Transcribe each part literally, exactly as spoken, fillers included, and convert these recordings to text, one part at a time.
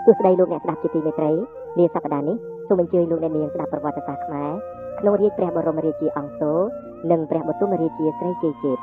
ទស្សដីលោកអ្នកស្ដាប់ជាទីមេត្រីនាសប្តាហ៍នេះសូមអញ្ជើញលោកអ្នកនាងស្ដាប់ប្រវត្តិសាស្ត្រខ្មែរក្នុងរាជ្យព្រះបរមរាជាអង្គសូរនិងព្រះបទុមរាជាស្រីជ័យជេត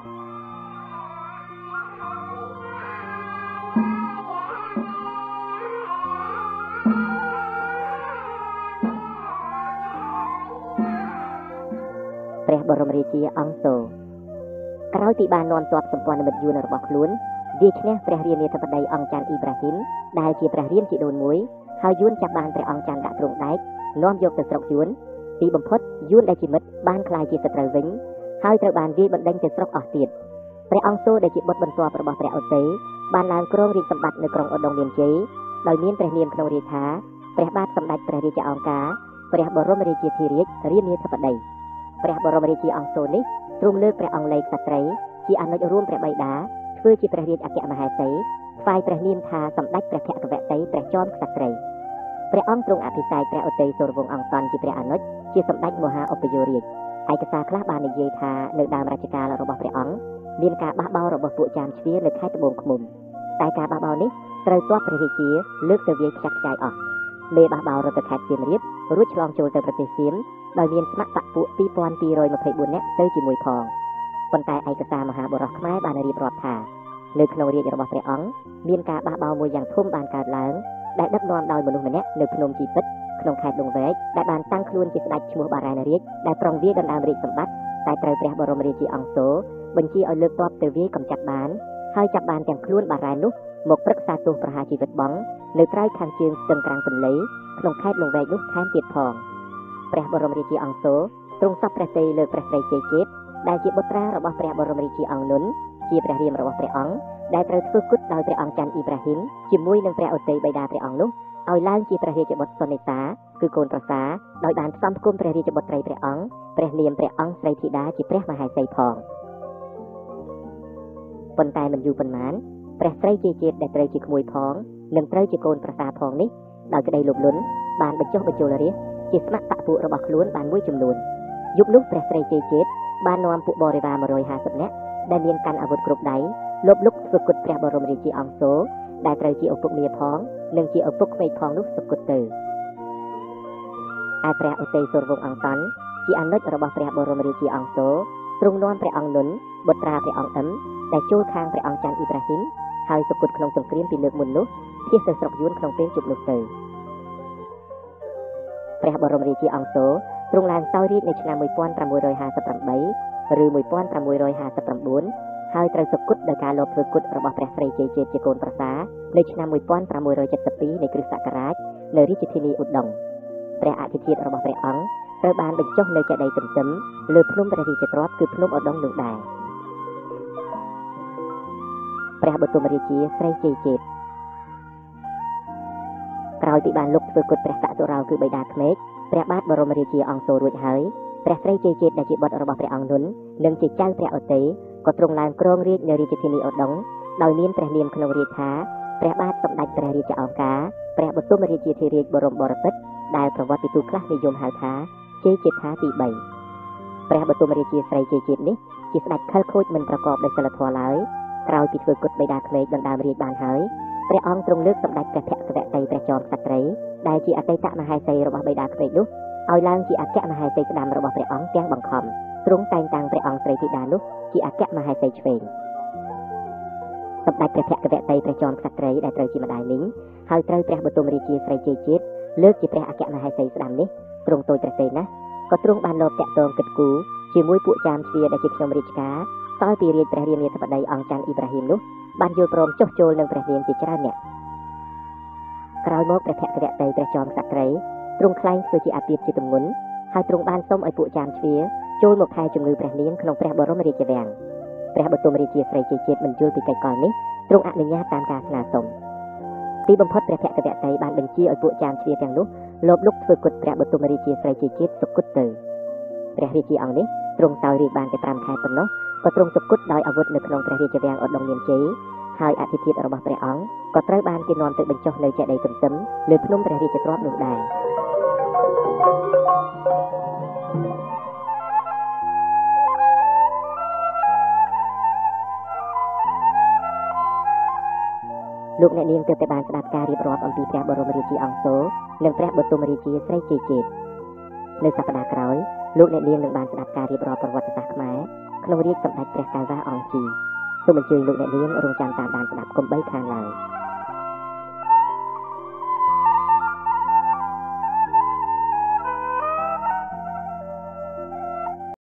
ព្រះបរមរាជាអង្គសូរក្រោយពីបាននាំទ័ពសម្ព័ន្ធមិត្តយួនរបស់ខ្លួនវាឈ្នះព្រះរាមាធិបតីអង្គច័ន្ទអ៊ីប្រាហ៊ីមដែលជាព្រះរាមជីដូនមួយហើយយួនចាប់បានព្រះអង្គច័ន្ទដាក់ទ្រង់ដែកនាំយកទៅស្រុកយួនទីបំផុតយួនដែលជាមិត្តបានក្លាយជាសត្រូវវិញហើយត្រូវបានវាយបណ្ដេញទៅស្រុកអស់ទៀតព្រះអង្គសូរដែលជាបុត្របន្ទាប់របស់ព្រះឧទ័យបានឡើងគ្រងរាជសម្បត្តិនៅក្រុងឧដុង្គមានជ័យដោយមានព្រះនាមក្នុងរាជថាព្រះបាទសម្ដេចព្រះរាជាអង្គការព្រះបរមរាជាធិរាជរាមាធិបតីព្រះបរមរាជាអង្គសូរនេះទ្រង់លើកព្រះអង្គលេខក្សត្រីជាអនុជរួមព្រះបិតាធ្វើជាព្រះរាជអគ្គមហេសីថ្វាយព្រះនាមថាសម្ដេចព្រះភគវតីព្រះជាន់ក្សត្រីព្រះអង្គទ្រង់អភិសេកព្រះឧទ័យសូរវង្សអង្គសន់ជាព្រះអនុជជាសម្ដេចមហាឧបយោរាជឯកសារខ្លះបាននិយាយថានៅដើមរជ្ជកាលរបស់ព្រះអង្គមានការបះបោររបស់ពួកចាមជ្វានៅខេត្តត្បូងឃ្មុំតែការបះបោរនេះត្រូវទ័ពព្រះរាជាលើកទៅវាយខ្ចាត់ខ្ចាយអស់មេបះបោររត់ទៅខេត្តសៀមរាបរួចឆ្លងចូលទៅប្រទេសសៀមដោយមានស្ម័គ្របកពួកពីរពាន់ពីររយម្ភៃបួននាក់ទៅជាមួយផងប៉ុន្តែឯកសារមហាបុរសខ្មែរបានរៀបរាប់ថានៅក្នុងរាជរបស់ព្រះអង្គមានការបះបោរមួយយ៉ាងធំបានកើតឡើងដែលដឹកនាំដោយមនុស្សម្នាក់នៅភ្នំជីពិតក្នុងខេត្តលង្វែកដែលបានតាំងខ្លួនជាស្ដេចឈ្មោះបារាណរាជដែលប្រុងវាយដណ្ដើមរាជសម្បត្តិតែត្រូវព្រះបរមរាជាអង្គសូរបញ្ជាឲ្យលើកទ័ពទៅវាយកំចាត់បានហើយចាប់បានទាំងខ្លួនបារាណនោះមកប្រឹក្សាទោសប្រហារជីវិតបង់នៅត្រើយខាងជើងស្ទឹងក្រាំងទន្លេក្នុងខេត្តលង្វែកនោះថែមទៀតផងព្រះបរមរាជាអង្គសូរទ្រង់សពព្រះទ័យលើកព្រះស្រីជ័យជេតដែលជាបុត្រារបស់ព្រះបរមរាជាអង្គនុនជាព្រះរាមរបស់ព្រះអង្គដែលត្រូវធ្វើគុតដោយព្រះអង្គច័ន្ទអ៊ីប្រាហ៊ីមជាមួយនឹងព្រះឧទ័យបិតាព្រះអង្គនោះឲ្យឡើងជាព្រះរាជបុត្រសុនេសាគឺកូនប្រសាដោយបានផ្សំផ្គុំព្រះរាជបុត្រីព្រះអង្គព្រះនាមព្រះអង្គស្រីធីតាជាព្រះមហេសីផងប៉ុន្តែមិនយូរប៉ុន្មានព្រះស្រីជ័យជេតដែលត្រូវជាក្មួយផងនិងត្រូវជាកូនប្រសាផងនេះដោយក្តីលោភលន់បានបញ្ចុះបញ្ចូលរាជជាស្ម័គ្របកពួករបស់ខ្លួនបានមួយចំនួនយប់នោះព្រះស្រីជ័យជេតបាននាំពួកបរិវារមួយរយហាសិបនាក់ដែលមានកាន់អាវុធគ្រប់ដៃលបលុកធ្វើគុតព្រះបរមរាជាអង្គសូរដែលត្រូវជាឪពុកមាផងនិងជាឪពុកក្មេកផងនោះសុគតទៅឯព្រះឧទ័យសូរវង្សអង្គសន់ជាអនុជរបស់ព្រះបរមរាជាអង្គសូរទ្រង់នាំព្រះអង្គនុនបុត្រាព្រះអង្គអ៊ឹមដែលចូលខាងព្រះអង្គច័ន្ទអ៊ីប្រាហ៊ីមហើយសុគតក្នុងសង្គ្រាមពីលើកមុននោះជិះទៅស្រុកយួនក្នុងពេលជប់នោះទៅព្រះបរមរាជាអង្គសូរទ្រង់ឡើងសោយរាជ្យនៅឆ្នាំមួយពាន់ប្រាំមួយរយហាសិបប្រាំបីឬមួយពាន់ប្រាំមួយរយហាសិបប្រាំបួនហើយត្រូវសុគតដោយការលបធ្វើគុតរបស់ព្រះស្រីជ័យជេតជាកូនប្រសានៅឆ្នាំមួយពាន់ប្រាំមួយរយចិតសិបពីរនៃគ្រិស្តសករាជនៅរាជធានីឧដុង្គព្រះអធិធាតុរបស់ព្រះអង្គត្រូវបានបញ្ចុះនៅចេតិយទន្ទឹមលើភ្នំព្រះរាជទ្រព្យគឺភ្នំឧដុង្គនោះដែរព្រះបទុមរាជាស្រីជ័យជេតក្រោយពីបានលុបធ្វើគុតព្រះសក្តិសុរោគឺបិតាក្មេកព្រះបាទបរមរាជាអង្គសូររួចហើយព្រះស្រីជ័យជេតដែលជាបុត្ររបស់ព្រះអង្គនុននិងជាចៅព្រះឧទ័យក៏ទ្រង់ឡើងគ្រងរាជនៅរាជធានីឧដុង្គដោយមានព្រះនាមក្នុងរាជថាព្រះបាទសម្ដេចព្រះរាជាអង្គការព្រះបទុមរាជាធិរាជបរមបរពិតដែលប្រវត្តិទូខ្លះនិយមហៅថាជ័យជេដ្ឋាទីបីព្រះបទុមរាជាស្រីជ័យជេតនេះជាស្ដេចខិលខូចមិនប្រកបដោយសិលធម៌ឡើយក្រោយពីធ្វើគុតបិតាក្មេកដណ្ដើមរាជបានហើយព្រះអង្គទ្រង់លើកសម្ដេចព្រះភគវតីព្រះជាន់ក្សត្រីដែលជាអតីតមហេសីរបស់បិតាក្មេកនោះឲ្យឡើងជាអគ្គមហេសីស្ដាំរបស់ព្រះអង្គទាំងបង្ខំទ្រង់តែងតាំងព្រះអង្គស្រីធីតានោះជាអគ្គមហេសីឆ្វេងសម្ដេចព្រះភគវតីព្រះជាន់ក្សត្រីដែលត្រូវជាម្ដាយមីងហើយត្រូវព្រះបទុមរាជាស្រីជ័យជេតលើកជាព្រះអគ្គមហេសីស្ដាំនេះទ្រង់តូចត្រទេណាស់ក៏ទ្រង់បានលបតាក់ទងគិតគូរជាមួយពួកចាមជ្វាដែលជាខ្ញុំរាជការសល់ពីរាជព្រះរាមាធិបតីអង្គច័ន្ទអ៊ីប្រាហ៊ីមនោះបានយល់ព្រមចុះចូលនឹងព្រះនាមជាច្រើនអ្នកក្រោយមកព្រះភគវតីព្រះជាន់ក្សត្រីទ្រង់ខ្លែងធ្វើជាអាពាហ៍ជាទម្ងន់ហើយទ្រង់បានសុំឲ្យពួកចាមជ្វាចូលមកថែជំងឺព្រះនាងក្នុងព្រះបរមរាជវាំងព្រះបទុមរាជាស្រីជ័យជេតមិនយល់ពីកិច្ចកលនេះទ្រង់អនុញ្ញាតតាមការស្នើសុំទីបំផុតព្រះភគវតីបានបញ្ជាឲ្យពួកចាមជ្វាទាំងនោះលបលុកធ្វើគុតព្រះបទុមរាជាស្រីជ័យជេតសុគតទៅព្រះរាជាអង្គនេះទ្រង់សោយរាជបានតែប្រាំខែប៉ុណ្ណោះក៏ទ្រង់សុគតដោយអាវុធនៅក្នុងព្រះរាជវាំងឧដុង្គមានជ័យហើយអធិធាតុរបស់ព្រះអង្គក៏ត្រូវបានគេនាំទៅបញ្ចុះនៅចេតិយទន្ទឹមលើភ្នំព្រះរាជទ្រព្យនោះដែរលោកអ្នកនាងទើបតែបានស្ដាប់ការរៀបរាប់អំពីព្រះបរមរាជាអង្គសូរនិងព្រះបទុមរាជាស្រីជ័យជាតិនៅសប្តាហ៍ក្រោយលោកអ្នកនាងនឹងបានស្ដាប់ការរៀបរាប់ប្រវត្តិសាស្ត្រខ្មែរក្នុងរាជ្យសម្ដេចព្រះកៅវ៉ាអង្គជីសូមអញ្ជើញលោកអ្នកនាងរងចាំតាមដានស្ដាប់កុំបីខានឡើយ